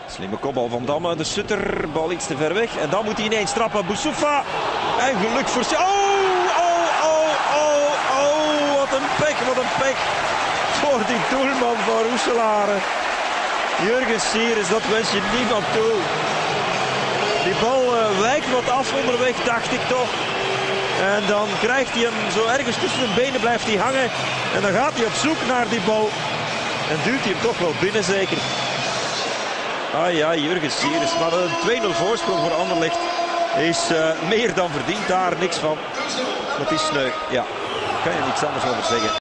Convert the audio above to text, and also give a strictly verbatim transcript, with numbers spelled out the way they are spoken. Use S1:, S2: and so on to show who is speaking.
S1: Slimme kopbal van Damme, de Sutter, bal iets te ver weg. En dan moet hij ineens trappen, Boussoufa. En geluk voor... Oh, oh, oh, oh, oh, wat een pek, wat een pek. Voor die doelman van Roeselare. Jurgen Sierens, dat wens je niemand toe. Die bal uh, wijkt wat af onderweg, dacht ik toch. En dan krijgt hij hem zo ergens tussen de benen, blijft hij hangen. En dan gaat hij op zoek naar die bal. En duwt hij hem toch wel binnen zeker. Ah ja, Jurgen Sierens. Maar een twee nul voorsprong voor Anderlecht is uh, meer dan verdiend. Daar niks van. Dat is sneu. Ja, kan je niks anders over zeggen.